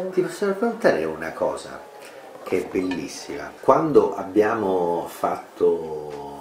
Ti posso raccontare una cosa che è bellissima. Quando abbiamo fatto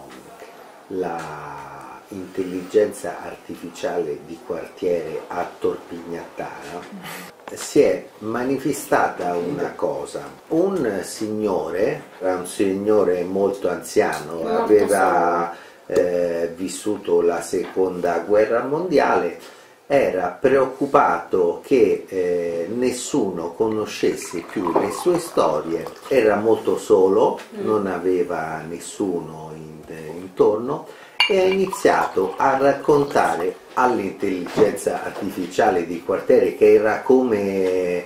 la intelligenza artificiale di quartiere a Torpignattara, si è manifestata una cosa. Un signore, era un signore molto anziano, aveva vissuto la seconda guerra mondiale, era preoccupato che nessuno conoscesse più le sue storie, era molto solo, non aveva nessuno intorno e ha iniziato a raccontare all'intelligenza artificiale di quartiere, che era come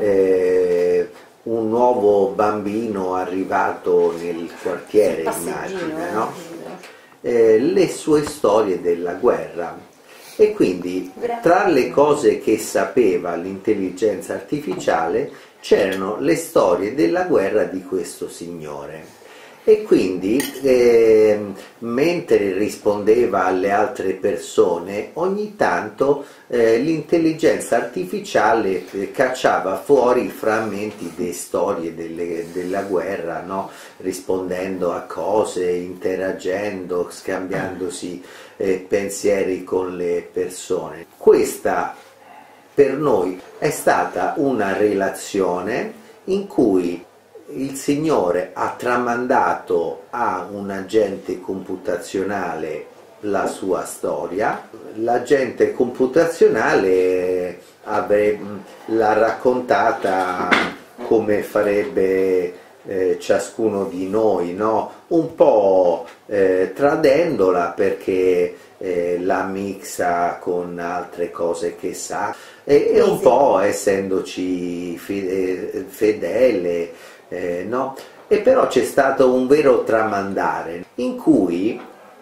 un nuovo bambino arrivato nel quartiere, immagina, no? Le sue storie della guerra. E quindi tra le cose che sapeva l'intelligenza artificiale c'erano le storie della guerra di questo signore. E quindi mentre rispondeva alle altre persone, ogni tanto l'intelligenza artificiale cacciava fuori frammenti di storie della guerra, no? Rispondendo a cose, interagendo, scambiandosi pensieri con le persone. Questa per noi è stata una relazione in cui il Signore ha tramandato a un agente computazionale la sua storia, l'agente computazionale l'ha raccontata come farebbe ciascuno di noi, no? Un po' tradendola, perché la mixa con altre cose che sa e un po' essendoci fedele. No? E però c'è stato un vero tramandare in cui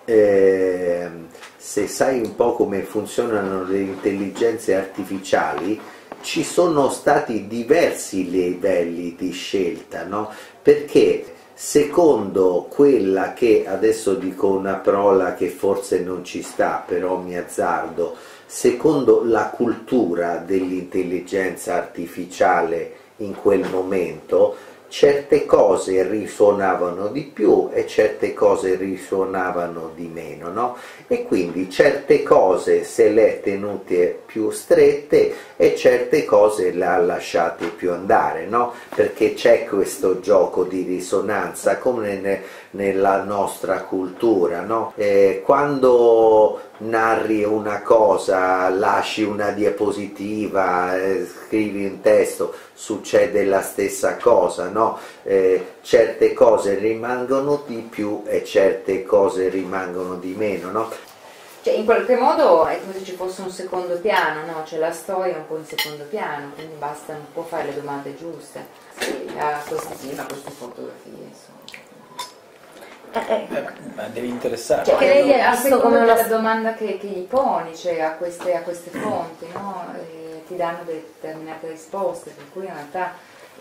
se sai un po' come funzionano le intelligenze artificiali, ci sono stati diversi livelli di scelta, no? Perché secondo quella che, adesso dico una parola che forse non ci sta, però mi azzardo, secondo la cultura dell'intelligenza artificiale in quel momento, certe cose risuonavano di più e certe cose risuonavano di meno, no? E quindi certe cose se le ha tenute più strette e certe cose le ha lasciate più andare, no? Perché c'è questo gioco di risonanza come nella nostra cultura, no? Quando narri una cosa, lasci una diapositiva, scrivi un testo, succede la stessa cosa, no? Certe cose rimangono di più e certe cose rimangono di meno, no? Cioè, in qualche modo è come se ci fosse un secondo piano, no? Cioè la storia è un po' in secondo piano, quindi basta un po' fare le domande giuste. Sì, a questi film, a queste fotografie, insomma. Ma devi interessare. Cioè, che lei ha secondo la domanda che gli poni, cioè a queste fonti, no? Ti danno determinate risposte, per cui in realtà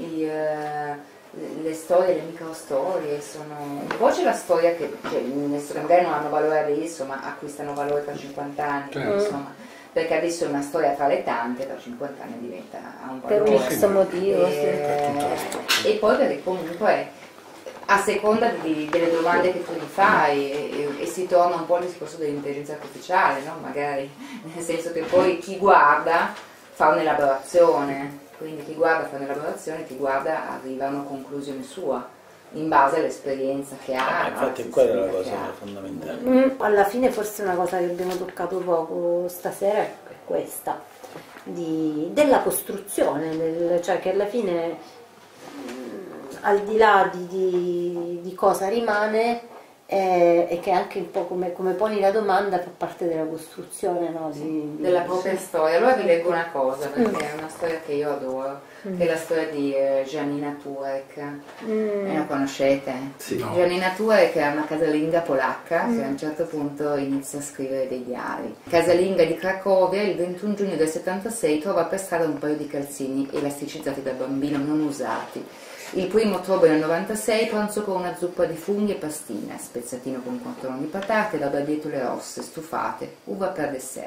le storie, le microstorie sono un po', c'è la storia che magari non hanno valore adesso, ma acquistano valore tra 50 anni, insomma, perché adesso è una storia tra le tante, tra 50 anni diventa un valore. Per un X motivo, e poi perché comunque a seconda delle domande che tu gli fai e si torna un po' al discorso dell'intelligenza artificiale, no? Magari, nel senso che poi chi guarda fa un'elaborazione, quindi chi guarda fa un'elaborazione, chi guarda arriva a una conclusione sua in base all'esperienza che ha. Infatti quella è la cosa fondamentale. Alla fine forse una cosa che abbiamo toccato poco stasera è questa, della costruzione, cioè che alla fine al di là di cosa rimane e che anche un po' come poni la domanda fa parte della costruzione, no? Della propria storia. Allora vi leggo una cosa, perché è una storia che io adoro, che è la storia di Janina Turek. La conoscete? Sì. No. Janina Turek è una casalinga polacca che a un certo punto inizia a scrivere dei diari. Casalinga di Cracovia, il 21 giugno del 76 trova per strada un paio di calzini elasticizzati da bambino non usati. Il 1 ottobre del 96 pranzo con una zuppa di funghi e pastine, spezzatino con contorno di patate, barbabietole rosse, stufate, uva per dessert.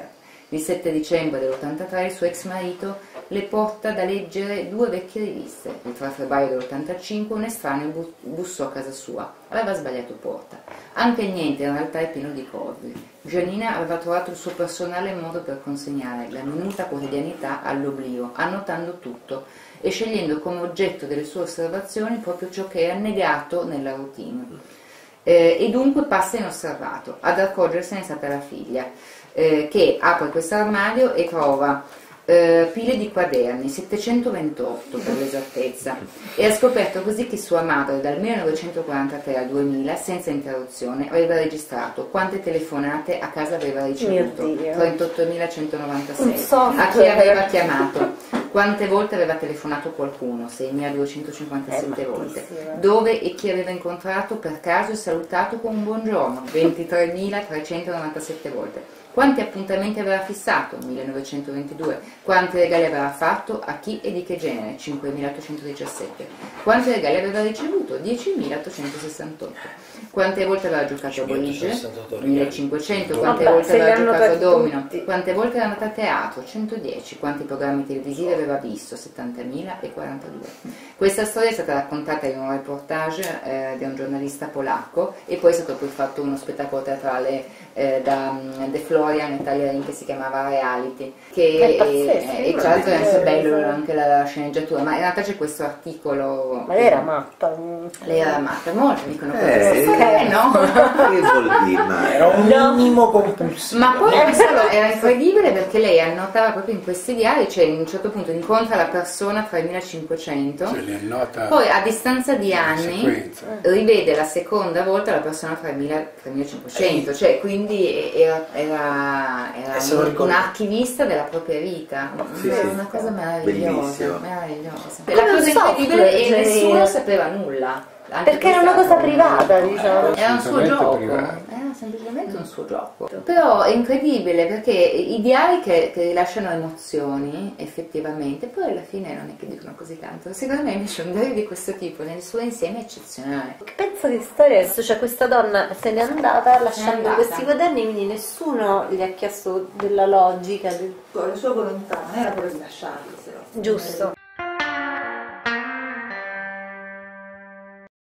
Il 7 dicembre dell'83 il suo ex marito le porta da leggere 2 vecchie riviste. Il 3 febbraio dell'85 un estraneo bussò a casa sua. Aveva sbagliato porta. Anche il niente in realtà è pieno di corvi. Giannina aveva trovato il suo personale modo per consegnare la minuta quotidianità all'oblio, annotando tutto e scegliendo come oggetto delle sue osservazioni proprio ciò che è annegato nella routine. E dunque passa inosservato. Ad accorgersene è stata la figlia, che apre questo armadio e trova pile di quaderni, 728 per l'esattezza, e ha scoperto così che sua madre dal 1943 al 2000 senza interruzione aveva registrato quante telefonate a casa aveva ricevuto, 38.196, a chi aveva chiamato, quante volte aveva telefonato qualcuno, 6.257 volte, dove e chi aveva incontrato per caso e salutato con un buongiorno, 23.397 volte. Quanti appuntamenti aveva fissato? 1922. Quanti regali aveva fatto? A chi e di che genere? 5.817. Quanti regali aveva ricevuto? 10.868. Quante volte aveva giocato a boliche? 1.500. Quante volte aveva giocato a domino? Quante volte era andata a teatro? 110. Quanti programmi televisivi aveva visto? 70.042. Questa storia è stata raccontata in un reportage di un giornalista polacco e poi è stato poi fatto uno spettacolo teatrale da De Florian e Tagliarin che si chiamava Reality, che e tra l'altro è anche bello anche la sceneggiatura, ma in realtà c'è questo articolo. Ma lei era matta. Lei era matta, molti dicono no? Che vuol dire? Ma Era un minimo compulsivo. Ma poi era incredibile perché lei annotava proprio in questi diari, cioè in un certo punto incontra la persona 3500, poi a distanza di anni rivede la seconda volta la persona 3500, cioè quindi era un archivista della propria vita, una cosa meravigliosa, meravigliosa. La cosa incredibile è che nessuno sapeva nulla. Perché era una cosa privata, diciamo. Era un suo gioco, era semplicemente un suo gioco. Però è incredibile perché i diari che rilasciano emozioni, effettivamente, poi alla fine non è che dicono così tanto. Secondo me invece un diario di questo tipo, nel suo insieme, è eccezionale. Che pezzo di storia adesso? Cioè questa donna se n'è andata lasciando questi quaderni, quindi nessuno gli ha chiesto della logica. La sua volontà non era quella di lasciarli, Giusto.